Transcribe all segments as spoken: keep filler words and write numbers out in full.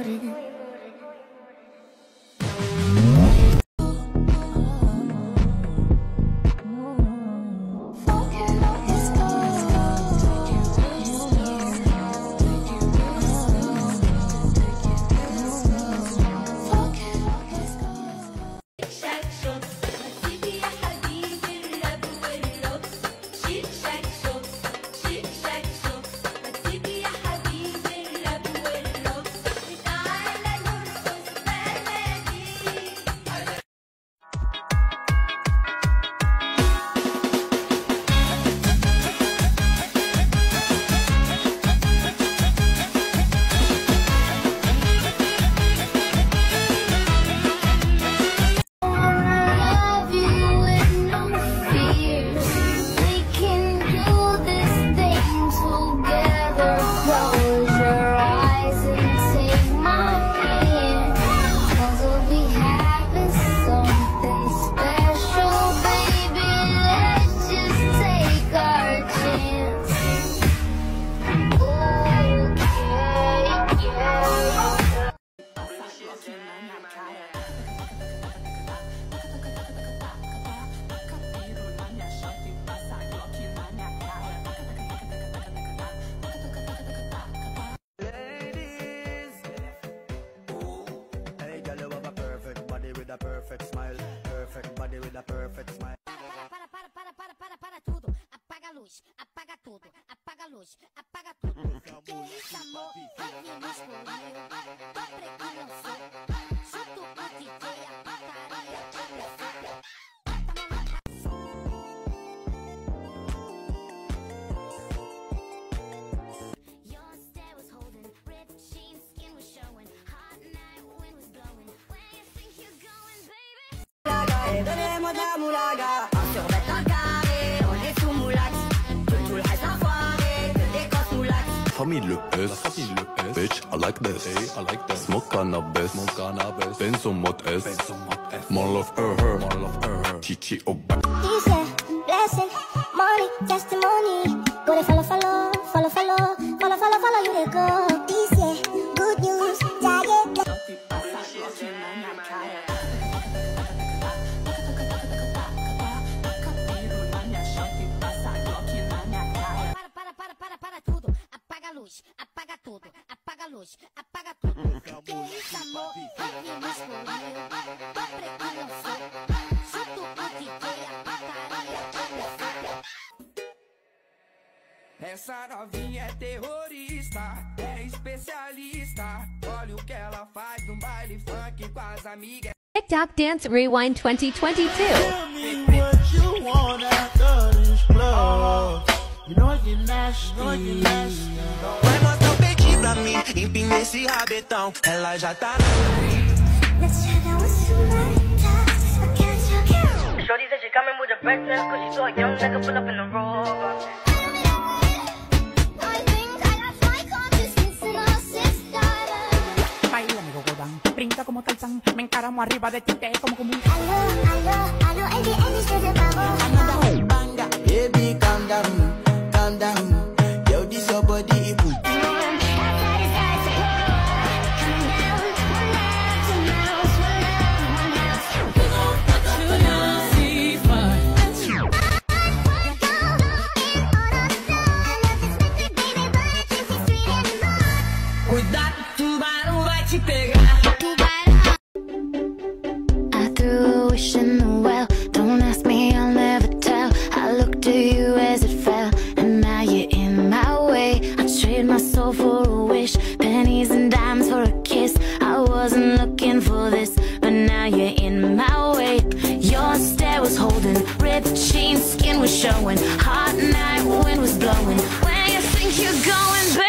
Perfect smile, perfect body with a perfect smile. Para, para, para, para, para, para tudo. Apaga a luz, apaga tudo, apaga a luz, apaga tudo. Que isso, amor? Aqui no escurinho, tô preto não sou. Chuto o D J, a pataria é Your stare was holding, ripped jeans, skin was showing. Hot night, wind was blowing. Where you think you're going, baby? Donnez-moi de la moulaga, un survêt un carré, on est sous moulax. Tout tout le reste enfoiré, que des gosses moulax. Famille le S, famille le S. Bitch, I like this, hey, I like this. Smoke cannabis, smoke cannabis. Benzo mode S, Benzo mode S. More love her, her, more love her, her. Chichi oh back. Peace, yeah, blessing, money, testimony. Go to follow, follow, follow, follow, follow, follow, follow, you dey go. Peace, yeah, good news, diet. Apaga tudo, apaga a luz, apaga tudo. Que isso, amor? Aqui no escurinho, tô preto não sou. Chuto o D J, a pataria é Essa novinha é terrorista, é especialista. Olha o que ela faz no baile funk com as amigas. TikTok Dance Rewind twenty twenty-two. Tell me what you want after this club. You know you're nasty, you know you're nasty. Vai mostrar o peitinho pra mim, empina esse rabetão, ela já tá. Shorty said she coming with a breakfast, cause she saw a young nigga pull up in the road. Baila amigo Godán, brinca como Tarzán, me encaramo arriba de ti, te como como un aló, aló, aló, el bien dice de pavo. Banga, baby, calm down, calm down. Yo, this your body, boo. Cuidado, tubarão vai te pegar. I threw a wish in the well. Don't ask me, I'll never tell. I looked at you as it fell, and now you're in my way. I trade my soul for a wish, pennies and dimes for a kiss. I wasn't looking for this, but now you're in my way. Your stare was holding, ripped jeans, skin was showing. Hot night, wind was blowing. Where you think you're going, baby?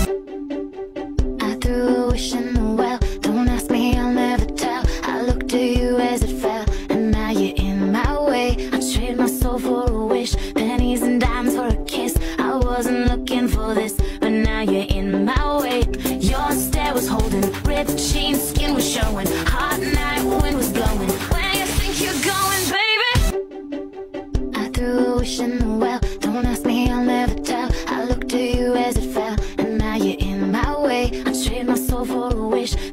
Threw a wish in the well. Don't ask me, I'll never tell. I looked at you as it fell, and now you're in my way. I trade my soul for a wish, pennies and dimes for a kiss. I wasn't looking for this, but now you're in my way. Your stare was holding, ripped jeans, skin was showing. Hot night, wind was blowing. Where you think you're going, baby? I threw a wish in the well. Don't ask me, I'll never tell. I looked at you as it fell, and now you're in my way. I trade my soul for a wish,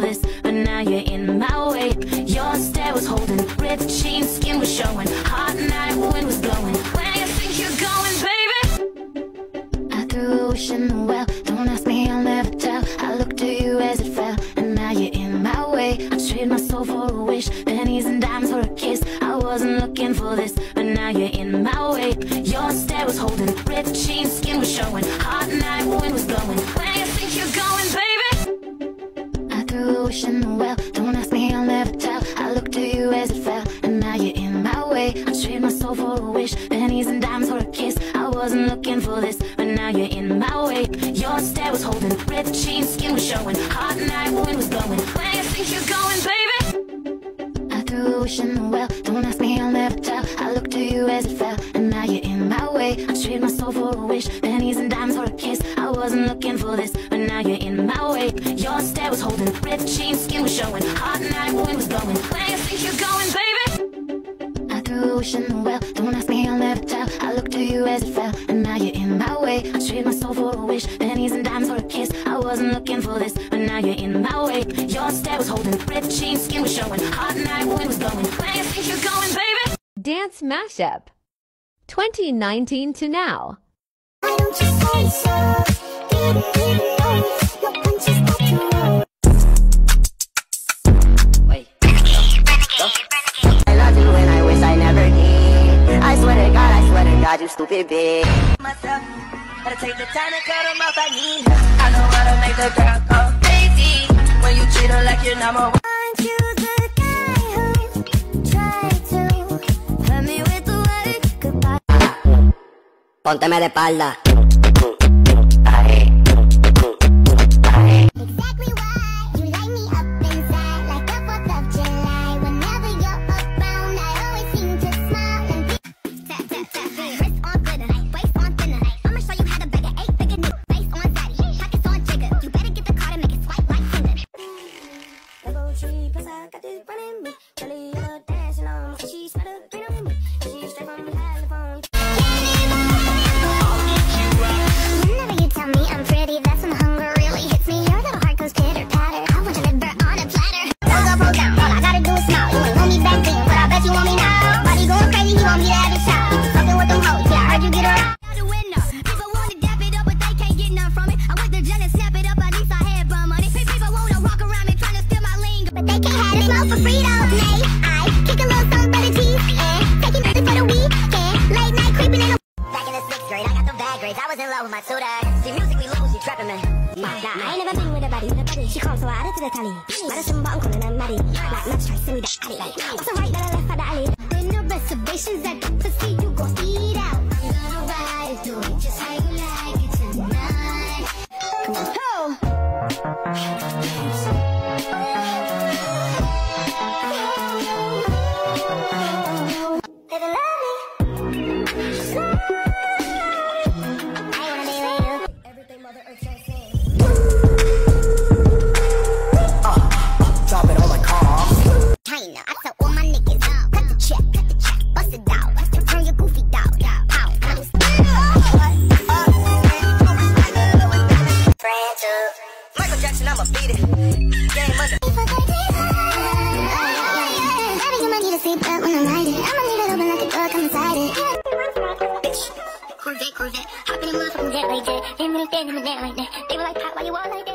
this, but now you're in my way. Your stare was holding, ripped jeans, skin was showing, hot night wind was blowing. Where you think you're going, baby? I threw a wish in the well, don't ask me, I'll never tell. I looked to you as it fell, and now you're in my way. I traded my soul for a wish, pennies and dimes for a kiss. I wasn't looking for this, but now you're in my way. Your stare was holding, ripped jeans, skin was showing, hot night wind was blowing. Where you think you're going, baby? I threw a wish in the well, don't ask me, I'll never tell. I looked to you as it fell, and now you're in my way. I traded my soul for a wish, pennies and dimes for a kiss. I wasn't looking for this, but now you're in my way. Your stare was holding, ripped jeans, skin was showing, hot night wind was blowing. Where you think you're going, baby? I threw a wish in the well, don't ask me, I'll never tell. I looked to you as it fell, and now you're in my way. I traded my soul for a wish, pennies and dimes for a kiss. I wasn't looking for this, but now you're in my way. Your stare was holding, ripped jeans, skin was showing, hot night wind was blowing. Where you think you're going, baby? I threw a wish in the well, don't ask me, I'll never tell. I looked to you as it fell, and now you're in my way. I traded my soul for a wish, pennies and dimes for a kiss. I wasn't looking for this, but now you're in my way. Your stare was holding, ripped jeans, skin was showing, hot night wind was blowing. Where you think you're going, baby? Dance mashup. twenty nineteen to now. Why don't you say so? Get it, get it, oh, your punches got to roll. Wait, go, go. I love you and I wish I never did. I swear to God, I swear to God, you stupid bitch. Myself, gotta take the time to cut them off, I need her. I know how to make the girl go crazy. When you treat her like you're number one. Aren't you the guy who tried to hurt me with the word goodbye? Pónteme de espalda. Exactly why you light me up inside like the fourth of July. Whenever you're around, I always seem to smile and be tap, tap, tap, tap. Wrist on glitter, waist on thinner. I'ma show you how to bag an eight figure new. Face on fatty, pockets on jigger. You better get the card and make it swipe like Tinder. Double tree, plus I got this running me. Really, you're dancing on me. She's better green on me. She's straight from California. Whenever you tell me I'm pretty, that's when the hunger really hits me. Your little heart goes pitter patter. I want your liver on a platter. Hold up, hold down. All I gotta do is smile. You ain't want me back then, but I bet you want me now. Body going crazy, he want me to have a shout. Fucking with them hoes, yeah, I heard you get around. Out the window, people wanna dap it up, but they can't get none from it. I went to jail and snap it up, at least I had bum money. People wanna walk around me trying to steal my lingo, but they can't have it. Smoke for freedom, nay. I kick a little song for the teeth, and taking it for the weekend. Late night creeping in the back in the sixth grade, I got the bad grades. I was in love with my tutor. See, musically low, she trapping me. Nah, I ain't never been with a buddy. She comes so I added to the tally. Madison button calling her Maddie. Like nuts try to send me the alley. What's the right that I left for the alley? When the reservations at the pussy, you gon' eat out. I'm gonna ride it, do it just how you like it tonight. Come on, ho! Baby, love me. Slow. I tell all my niggas, cut the check, cut the check, bust it out, turn your goofy dog, pow. Michael Jackson, I'ma beat it. Game under. Baby, you might need a seatbelt when I'm riding. I'ma leave it open like a door, come inside it. Bitch, Corvette, Corvette, hop in a motherfucking jet like that. Damn, when it's dead, I'm a net like that. They were like, pop, why you all like that?